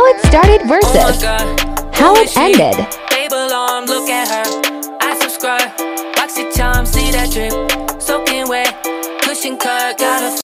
it started versus how it ended. They belong, look at her. I subscribe.